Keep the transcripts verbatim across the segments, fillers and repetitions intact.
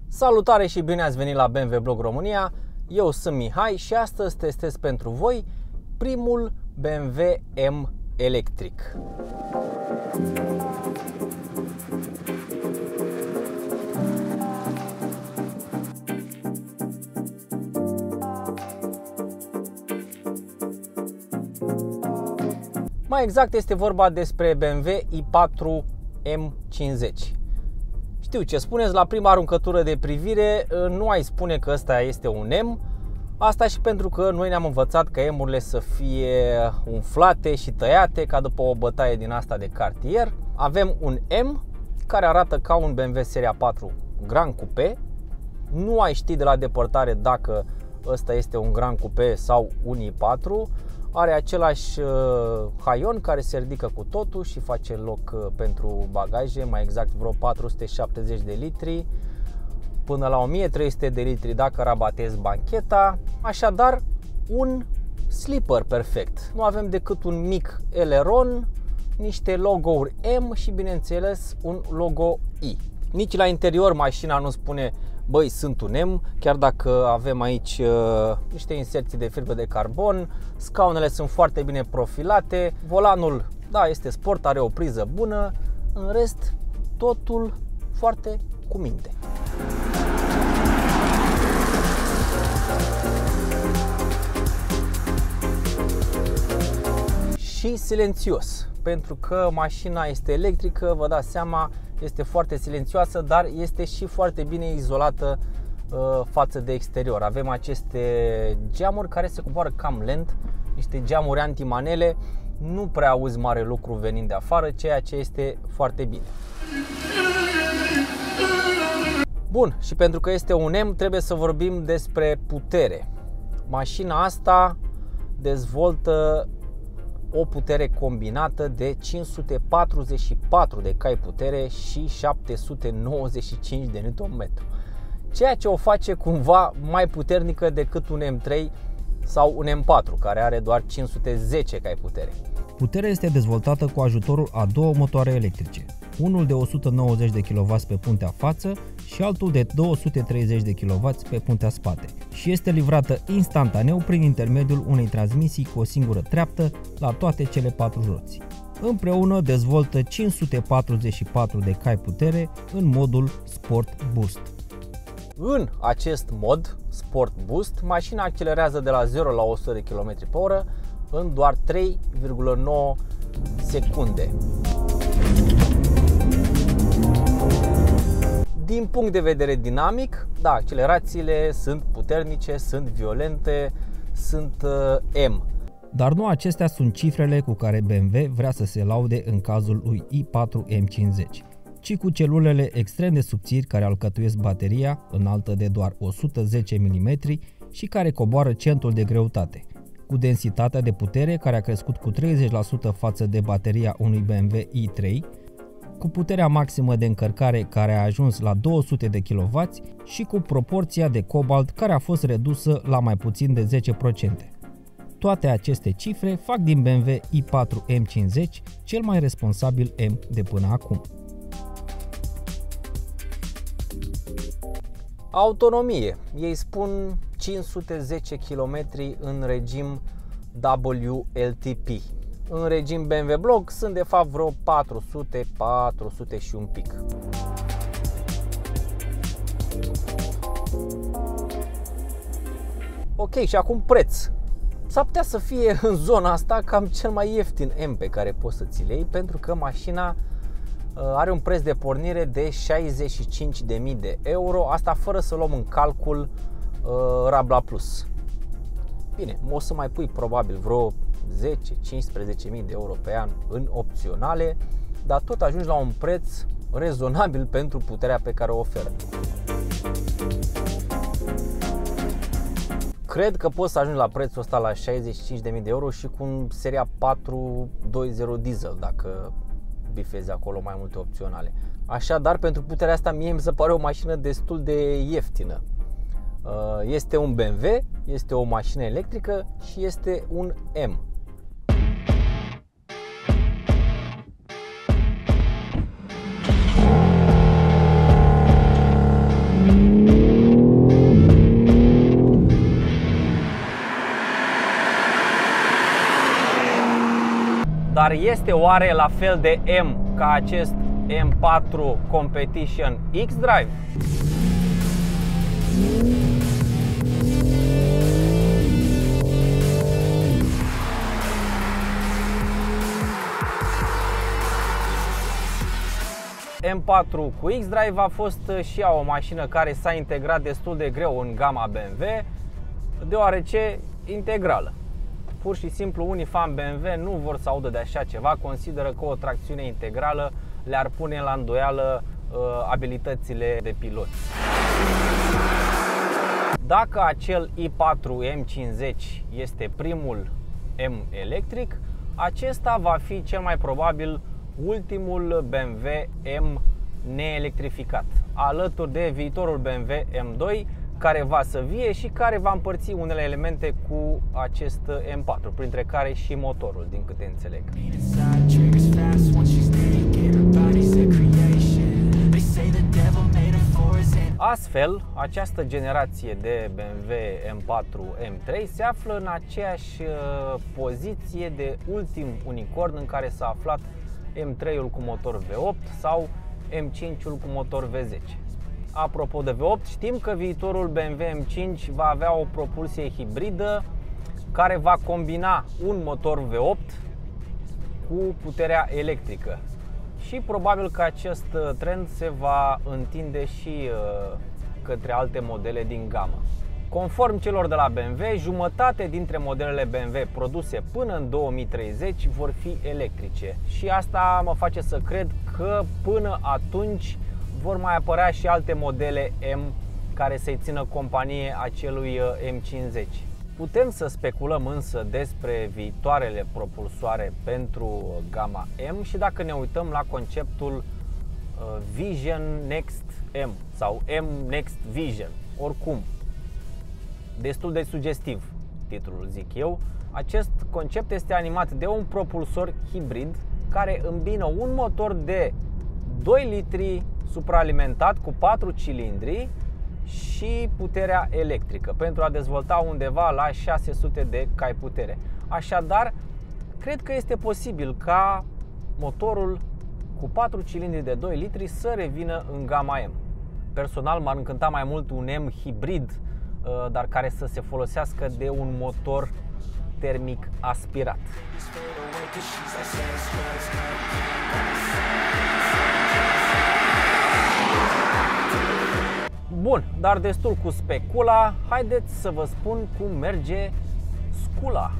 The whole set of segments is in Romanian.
Salutare și bine ați venit la B M W Blog România. Eu sunt Mihai și astăzi testez pentru voi primul B M W M electric. Mai exact este vorba despre B M W i patru M cincizeci. Știu ce spuneți, la prima aruncătură de privire nu ai spune că ăsta este un M. Asta și pentru că noi ne-am învățat că M-urile să fie umflate și tăiate ca după o bătaie din asta de cartier. Avem un M care arată ca un B M W Seria patru Grand Coupé. Nu ai ști de la depărtare dacă ăsta este un Grand Coupé sau un i patru. Are același haion care se ridică cu totul și face loc pentru bagaje, mai exact vreo patru sute șaptezeci de litri până la o mie trei sute de litri dacă rabatezi bancheta. Așadar, un sleeper perfect. Nu avem decât un mic eleron, niște logo-uri M și bineînțeles un logo I. Nici la interior mașina nu spune băi, sunt un M, chiar dacă avem aici uh, niște inserții de fibră de carbon. Scaunele sunt foarte bine profilate. Volanul, da, este sport, are o priză bună. În rest, totul foarte cu minte. Și silențios, pentru că mașina este electrică, vă dați seama, este foarte silențioasă, dar este și foarte bine izolată uh, față de exterior. Avem aceste geamuri care se coboară cam lent, niște geamuri antimanele, nu prea auzi mare lucru venind de afară, ceea ce este foarte bine. Bun, și pentru că este un M, trebuie să vorbim despre putere. Mașina asta dezvoltă o putere combinată de cinci sute patruzeci și patru de cai putere și șapte sute nouăzeci și cinci de newton metru, ceea ce o face cumva mai puternică decât un M trei sau un M patru, care are doar cinci sute zece cai putere. Puterea este dezvoltată cu ajutorul a două motoare electrice, unul de o sută nouăzeci de kilowați pe puntea față și altul de două sute treizeci de kilowați pe puntea spate, și este livrată instantaneu prin intermediul unei transmisii cu o singură treaptă la toate cele patru roți. Împreună dezvoltă cinci sute patruzeci și patru de cai putere în modul Sport Boost. În acest mod Sport Boost, mașina accelerează de la zero la o sută de kilometri pe oră în doar trei virgulă nouă secunde. Din punct de vedere dinamic, da, accelerațiile sunt puternice, sunt violente, sunt uh, M. Dar nu acestea sunt cifrele cu care B M W vrea să se laude în cazul lui i patru M cincizeci, ci cu celulele extrem de subțiri care alcătuiesc bateria, înaltă de doar o sută zece milimetri și care coboară centrul de greutate, cu densitatea de putere care a crescut cu treizeci la sută față de bateria unui B M W i trei, cu puterea maximă de încărcare care a ajuns la două sute de kilowați și cu proporția de cobalt care a fost redusă la mai puțin de zece la sută. Toate aceste cifre fac din B M W i patru M cincizeci cel mai responsabil M de până acum. Autonomie. Ei spun cinci sute zece kilometri în regim W L T P. În regim B M W Blog sunt de fapt vreo patru sute, patru sute și un pic. Ok, și acum preț. S-ar putea să fie în zona asta cam cel mai ieftin M pe care poți să ți-l iei, pentru că mașina are un preț de pornire de șaizeci și cinci de mii de euro, asta fără să luăm în calcul uh, Rabla Plus. Bine, o să mai pui probabil vreo zece cincisprezece mii de euro pe an în opționale, dar tot ajungi la un preț rezonabil pentru puterea pe care o oferă. Cred că poți să ajungi la prețul ăsta la șaizeci și cinci de mii de euro și cu un Seria patru doi zero diesel, dacă bifezi acolo mai multe opționale. Așadar, pentru puterea asta mie mi se pare o mașină destul de ieftină. Este un B M W, este o mașină electrică și este un M. Dar este oare la fel de M ca acest M patru Competition X-Drive? M patru cu X-Drive a fost și ea o mașină care s-a integrat destul de greu în gama B M W, deoarece integrală. Pur și simplu unii fani B M W nu vor să audă de așa ceva, consideră că o tracțiune integrală le-ar pune la îndoială uh, abilitățile de pilot. Dacă acel i patru M cincizeci este primul M electric, acesta va fi cel mai probabil ultimul B M W M neelectrificat, alături de viitorul B M W M doi, care va să vie și care va împărți unele elemente cu acest M patru, printre care și motorul, din câte înțeleg. Astfel, această generație de B M W M patru M trei se află în aceeași poziție de ultim unicorn în care s-a aflat M trei-ul cu motor V opt sau M cinci-ul cu motor V zece. Apropo de V opt, știm că viitorul B M W M cinci va avea o propulsie hibridă care va combina un motor V opt cu puterea electrică. Și probabil că acest trend se va întinde și către alte modele din gamă. Conform celor de la B M W, jumătate dintre modelele B M W produse până în două mii treizeci vor fi electrice. Și asta mă face să cred că până atunci vor mai apărea și alte modele M care să-i țină companie acelui M cincizeci. Putem să speculăm însă despre viitoarele propulsoare pentru gama M și dacă ne uităm la conceptul Vision Next M sau M Next Vision, oricum, destul de sugestiv titlul, zic eu. Acest concept este animat de un propulsor hibrid care îmbină un motor de doi litri supraalimentat cu patru cilindri și puterea electrică pentru a dezvolta undeva la șase sute de cai putere. Așadar, cred că este posibil ca motorul cu patru cilindri de doi litri să revină în gama M. Personal m-ar încânta mai mult un M hibrid, dar care să se folosească de un motor termic aspirat. Bun, dar destul cu specula, haideți să vă spun cum merge scula.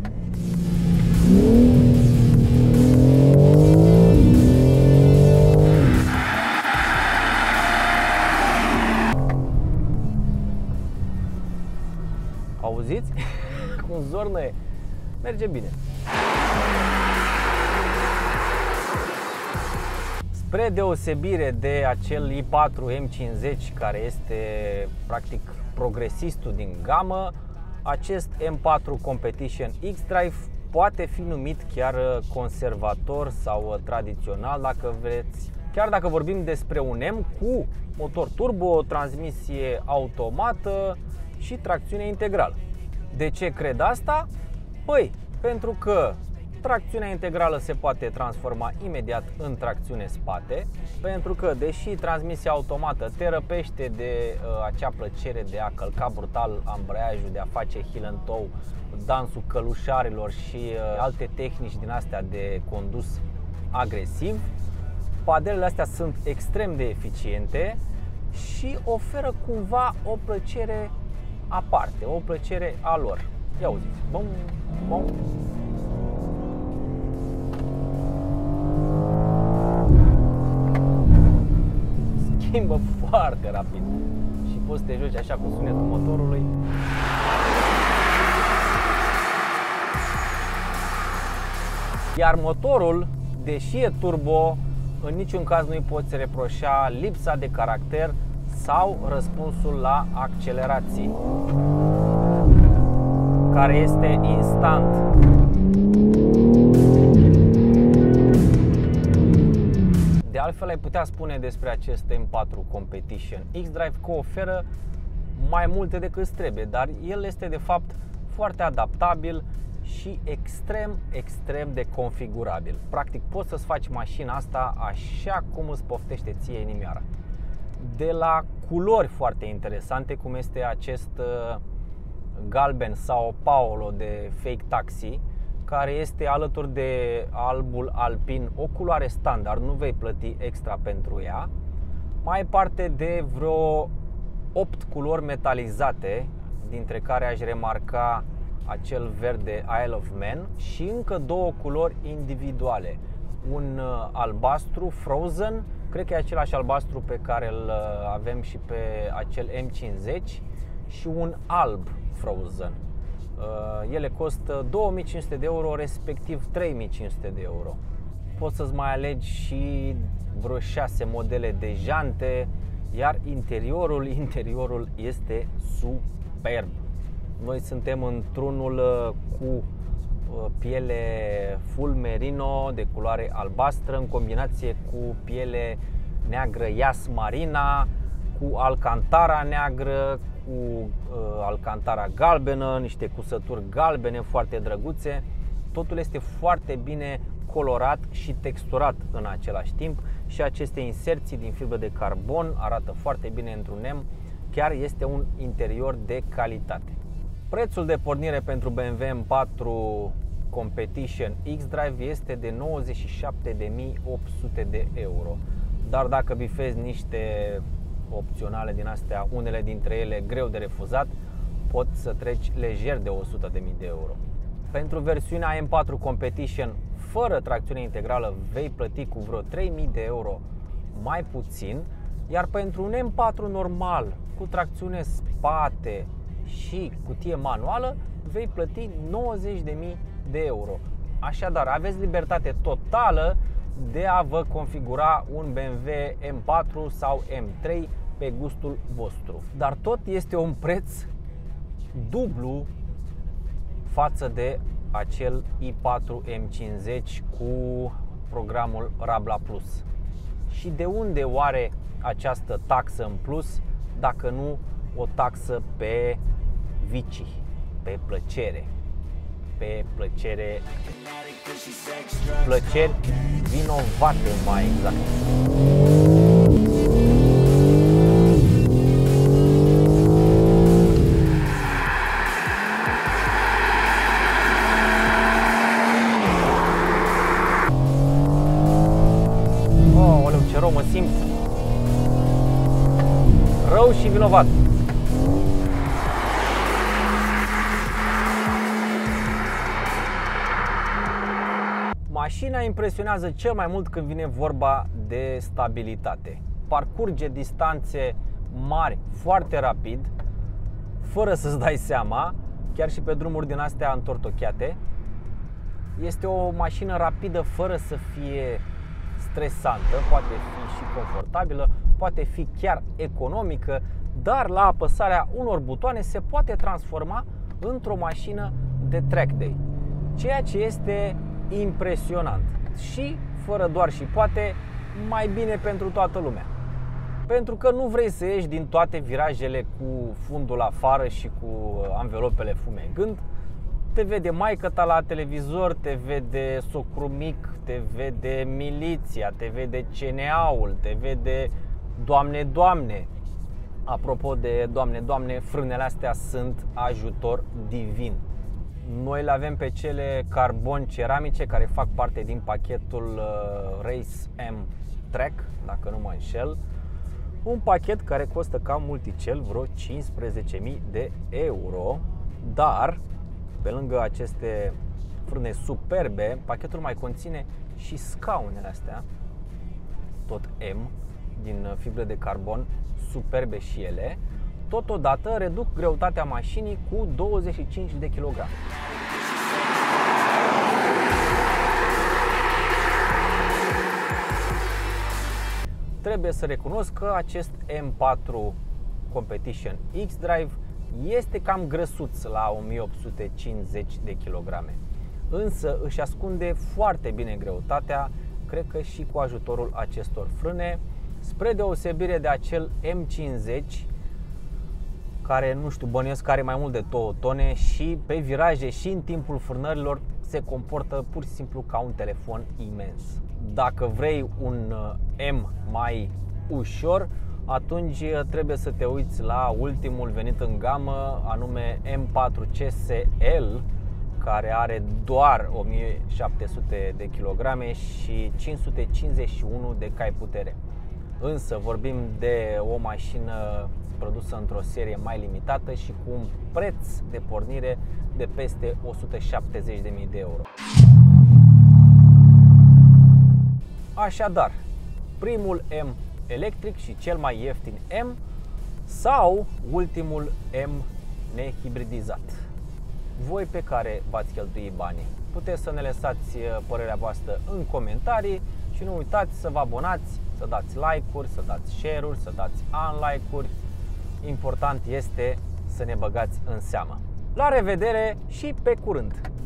Auziți? Cum zornăie. Merge bine. Spre deosebire de acel i patru M cincizeci, care este practic progresistul din gamă, acest M patru Competition X-Drive poate fi numit chiar conservator sau tradițional, dacă vreți. Chiar dacă vorbim despre un M cu motor turbo, transmisie automată și tracțiune integrală. De ce cred asta? Păi, pentru că tracțiunea integrală se poate transforma imediat în tracțiune spate, pentru că, deși transmisia automată te răpește de uh, acea plăcere de a călca brutal ambreiajul, de a face heel and toe, dansul călușarilor și uh, alte tehnici din astea de condus agresiv, padelele astea sunt extrem de eficiente și oferă cumva o plăcere aparte, o plăcere a lor. Ia auziți, bum, bum. Schimbă foarte rapid și poți să te joci așa cu sunetul motorului. Iar motorul, deși e turbo, în niciun caz nu-i poți reproșa lipsa de caracter sau răspunsul la accelerații, care este instant. De altfel, ai putea spune despre acest M patru Competition X-Drive că oferă mai multe decât trebuie, dar el este de fapt foarte adaptabil și extrem, extrem de configurabil. Practic poți să-ți faci mașina asta așa cum îți poftește ție inimioara. De la culori foarte interesante, cum este acest uh, galben Sao Paulo de Fake Taxi, care este alături de albul alpin o culoare standard, nu vei plăti extra pentru ea. Mai parte de vreo opt culori metalizate, dintre care aș remarca acel verde Isle of Man și încă două culori individuale. Un albastru Frozen, cred că e același albastru pe care îl avem și pe acel M cincizeci, și un alb Frozen. Ele costă două mii cinci sute de euro, respectiv trei mii cinci sute de euro. Poți să-ți mai alegi și vreo șase modele de jante, iar interiorul, interiorul este superb. Noi suntem într-unul cu piele full merino de culoare albastră în combinație cu piele neagră Yas Marina, cu alcantara neagră, cu uh, alcantara galbenă, niște cusături galbene foarte drăguțe. Totul este foarte bine colorat și texturat în același timp și aceste inserții din fibră de carbon arată foarte bine într-un nem. Chiar este un interior de calitate. Prețul de pornire pentru B M W M patru Competition X-Drive este de nouăzeci și șapte de mii opt sute de euro. Dar dacă bifezi niște opționale din astea, unele dintre ele greu de refuzat, poți să treci lejer de o sută de mii de euro. Pentru versiunea M patru Competition fără tracțiune integrală vei plăti cu vreo trei mii de euro mai puțin, iar pentru un M patru normal cu tracțiune spate și cutie manuală vei plăti nouăzeci de mii de euro. Așadar, aveți libertate totală de a vă configura un B M W M patru sau M trei pe gustul vostru. Dar tot este un preț dublu față de acel i patru M cincizeci cu programul Rabla Plus. Și de unde oare această taxă în plus, dacă nu o taxă pe vicii, pe plăcere, pe plăcere, plăceri vinovate mai exact. Oh, oleu, ce rău mă simt. Rău și vinovat. Mașina impresionează cel mai mult când vine vorba de stabilitate. Parcurge distanțe mari foarte rapid, fără să-ți dai seama, chiar și pe drumuri din astea întortocheate. Este o mașină rapidă fără să fie stresantă, poate fi și confortabilă, poate fi chiar economică, dar la apăsarea unor butoane se poate transforma într-o mașină de track day, ceea ce este impresionant și, fără doar și poate, mai bine pentru toată lumea. Pentru că nu vrei să ieși din toate virajele cu fundul afară și cu anvelopele fumegând. Te vede maică-ta la televizor, te vede socru mic, te vede miliția, te vede C N A-ul, te vede Doamne, Doamne. Apropo de Doamne, Doamne, frânele astea sunt ajutor divin. Noi le avem pe cele carbon ceramice care fac parte din pachetul Race M Track, dacă nu mă înșel. Un pachet care costă ca multicel vreo cincisprezece mii de euro, dar pe lângă aceste frâne superbe, pachetul mai conține și scaunele astea, tot M, din fibră de carbon, superbe și ele. Totodată reduc greutatea mașinii cu douăzeci și cinci de kilograme. Trebuie să recunosc că acest M patru Competition X-Drive este cam grăsuț la o mie opt sute cincizeci de kilograme. Însă își ascunde foarte bine greutatea, cred că și cu ajutorul acestor frâne, spre deosebire de acel M cincizeci, care, nu știu, bănuiesc că are mai mult de două tone și pe viraje și în timpul frânărilor se comportă pur și simplu ca un telefon imens. Dacă vrei un M mai ușor, atunci trebuie să te uiți la ultimul venit în gamă, anume M patru C S L, care are doar o mie șapte sute de kilograme și cinci sute cincizeci și unu de cai putere. Însă vorbim de o mașină produsă într-o serie mai limitată și cu un preț de pornire de peste o sută șaptezeci de mii de euro. Așadar, primul M electric și cel mai ieftin M sau ultimul M nehibridizat? Voi pe care v-ați cheltui banii? Puteți să ne lăsați părerea voastră în comentarii și nu uitați să vă abonați, să dați like-uri, să dați share-uri, să dați unlike-uri. Important este să ne băgați în seamă. La revedere și pe curând!